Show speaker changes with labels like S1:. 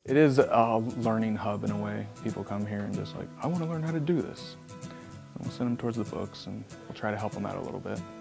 S1: It is a learning hub in a way. People come here and just like, I want to learn how to do this. And we'll send them towards the books and we'll try to help them out a little bit.